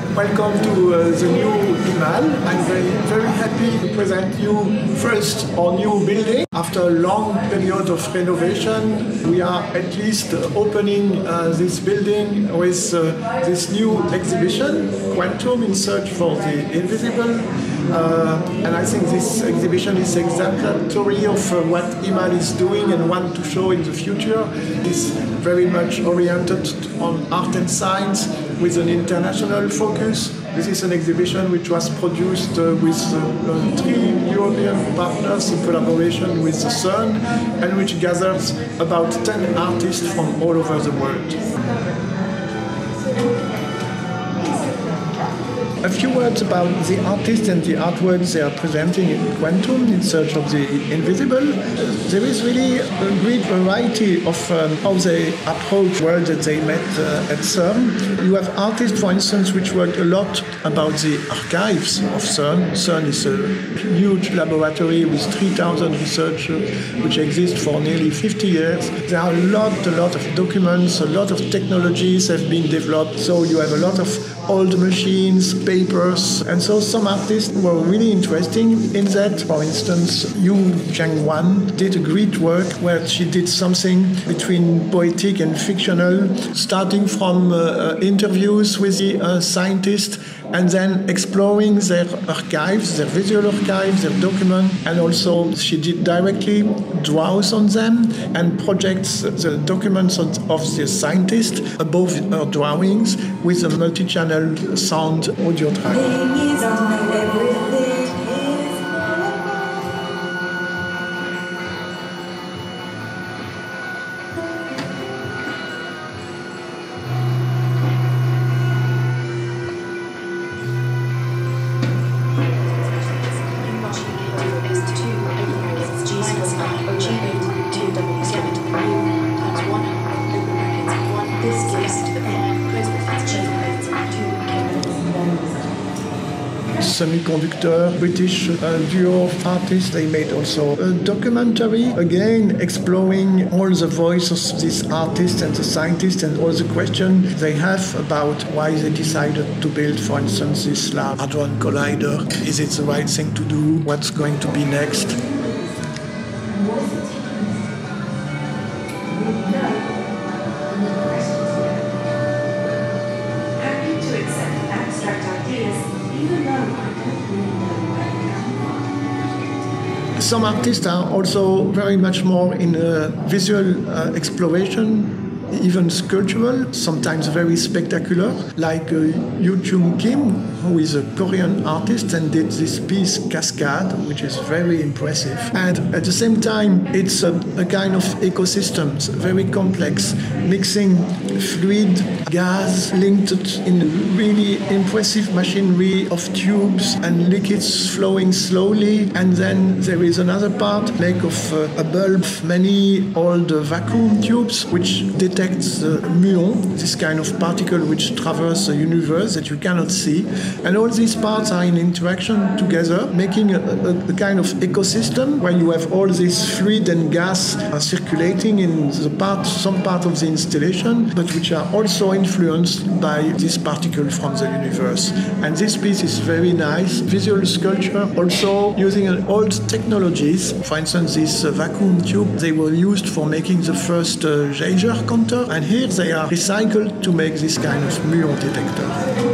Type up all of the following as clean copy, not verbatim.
Welcome to the new Imal. I'm very happy to present you first our new building. After a long period of renovation, we are at least opening this building with this new exhibition, Quantum in Search for the Invisible. And I think this exhibition is exemplary of what Imal is doing and want to show in the future. It's very much oriented on art and science with an international focus. This is an exhibition which was produced with 3 European partners in collaboration with the CERN, and which gathers about 10 artists from all over the world. A few words about the artists and the artworks they are presenting in Quantum in Search of the Invisible. There is really a great variety of how they approach world that they met at CERN. You have artists, for instance, which worked a lot about the archives of CERN. CERN is a huge laboratory with 3,000 researchers which exist for nearly 50 years. There are a lot of documents, a lot of technologies have been developed. So you have a lot of old machines, papers, and so some artists were really interesting in that. For instance, Yu Jiangwan did a great work where she did something between poetic and fictional, starting from interviews with the scientists and then exploring their archives, their visual archives, their documents, and also she did directly draws on them and projects the documents of the scientist above her drawings with a multi-channel sound audio track. Semiconductor, British duo of artists. They made also a documentary, again exploring all the voices of these artists and the scientists and all the questions they have about why they decided to build, for instance, this Large Hadron Collider. Is it the right thing to do? What's going to be next? Some artists are also very much more in visual exploration, even sculptural, sometimes very spectacular, like Yoo Chung Kim, who is a Korean artist and did this piece Cascade, which is very impressive. And at the same time, it's a kind of ecosystem, very complex, mixing fluid, gas, linked in really impressive machinery of tubes and liquids flowing slowly. And then there is another part, like of a bulb, many old vacuum tubes, which detects the muon, this kind of particle which traverse the universe that you cannot see. And all these parts are in interaction together, making a kind of ecosystem where you have all this fluid and gas circulating in some part of the installation, but which are also influenced by this particle from the universe. And this piece is very nice. Visual sculpture, also using old technologies. For instance, this vacuum tube, they were used for making the first Geiger counter, and here they are recycled to make this kind of muon detector.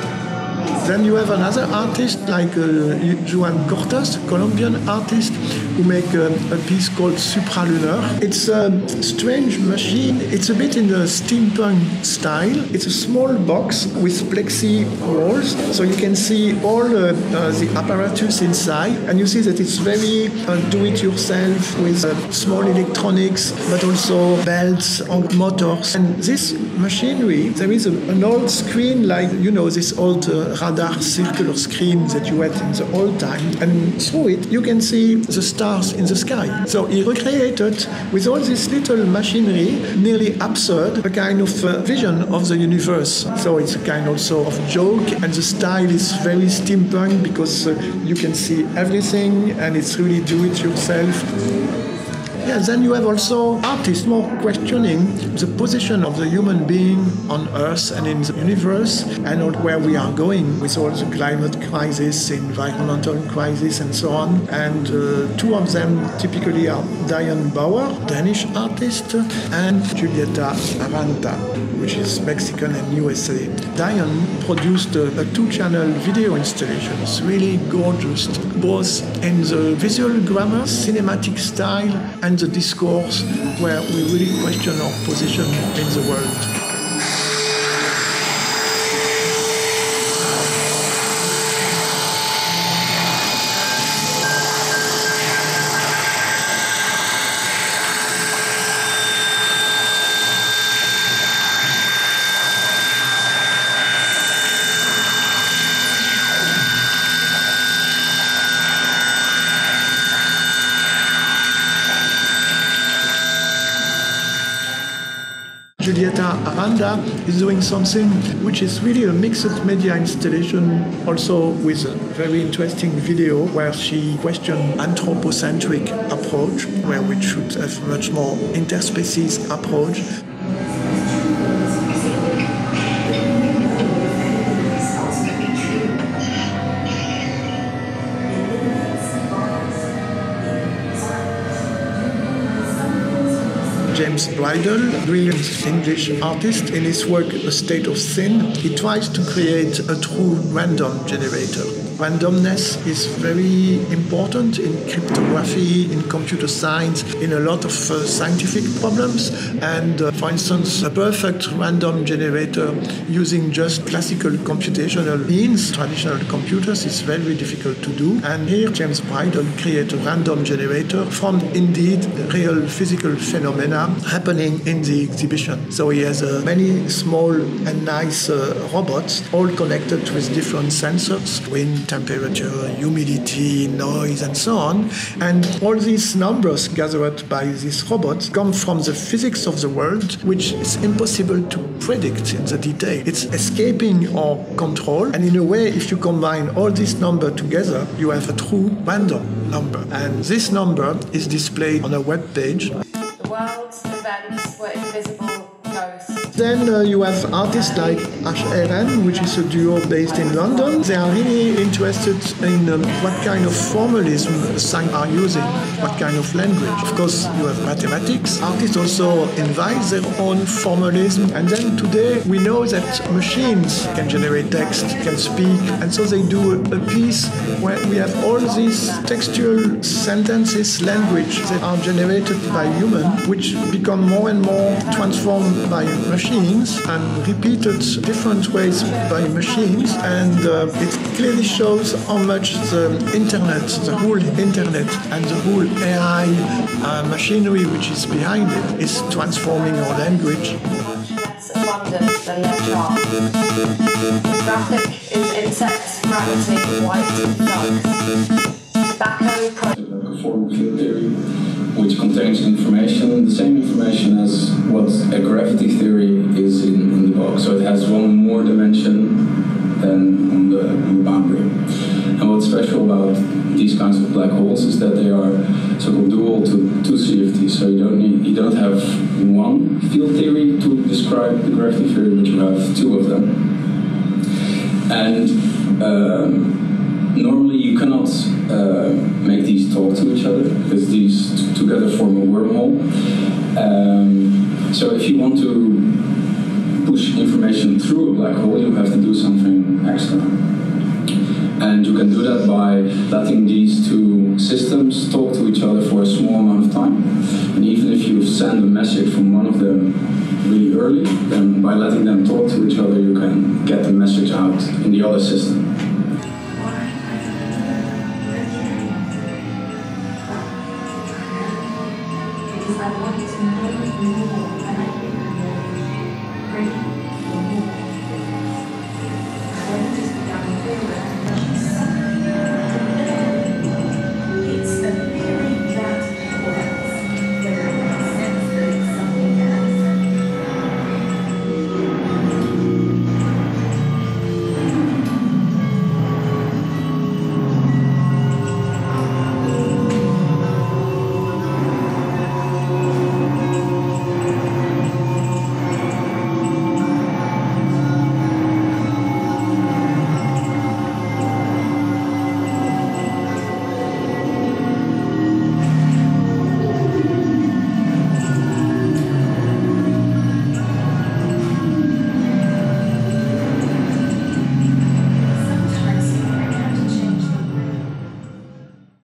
Then you have another artist like Joan Cortas, Colombian artist, who make a piece called Supralunar. It's a strange machine. It's a bit in the steampunk style. It's a small box with plexi walls, so you can see all the apparatus inside, and you see that it's very do-it-yourself with small electronics, but also belts or motors. And this machinery, there is an old screen like, this old radar circular screen that you had in the old time, and through it you can see the stars in the sky. So he recreated, with all this little machinery, nearly absurd, a kind of vision of the universe. So it's a kind also of joke, and the style is very steampunk because you can see everything, and it's really do-it-yourself. Yeah, then you have also artists more questioning the position of the human being on Earth and in the universe, and where we are going with all the climate crisis, environmental crisis, and so on. And two of them typically are Diane Bauer, Danish artist, and Julieta Aranda, which is Mexican and USA. Diane produced a 2-channel video installation. It's really gorgeous, both in the visual grammar, cinematic style, and the discourse, where we really question our position in the world. Julieta Aranda is doing something which is really a mixed media installation, also with a very interesting video where she questioned anthropocentric approach, where we should have much more interspecies approach. James Bridle, brilliant English artist, in his work A State of Sin, he tries to create a true random generator. Randomness is very important in cryptography, in computer science, in a lot of scientific problems. And for instance, a perfect random generator using just classical computational means, traditional computers, is very difficult to do. And here James Bridle created a random generator from indeed real physical phenomena happening in the exhibition. So he has many small and nice robots, all connected with different sensors, wind, temperature, humidity, noise, and so on. And all these numbers gathered by these robots come from the physics of the world, which is impossible to predict in the detail. It's escaping our control. And in a way, if you combine all these numbers together, you have a true random number. And this number is displayed on a web page. The world's events were invisible ghosts. Then you have artists like Ash Eren, which is a duo based in London. They are really interested in what kind of formalism science are using, what kind of language. Of course, you have mathematics. Artists also invite their own formalism. And then today, we know that machines can generate text, can speak. And so they do a piece where we have all these textual sentences, language that are generated by humans, which become more and more transformed by machines and repeated different ways by machines. And it clearly shows how much the internet, the whole internet and the whole AI machinery which is behind it is transforming our language. Much less abundant than their chart. The graphic is insects, gravity, white ducks. Tobacco a form of field theory which contains information, the same information as what a gravity theory is in the box. So it has one more dimension than on the boundary. And what's special about these kinds of black holes is that they are so-called dual to CFT. So you don't have one field theory to describe the gravity theory, but you have two of them. And normally you cannot make these talk to each other because these together form a wormhole. So if you want to push information through a black hole, you have to do something extra. And you can do that by letting these two systems talk to each other for a small amount of time. And even if you send a message from one of them really early, then by letting them talk to each other, you can get the message out in the other system. I want to know more.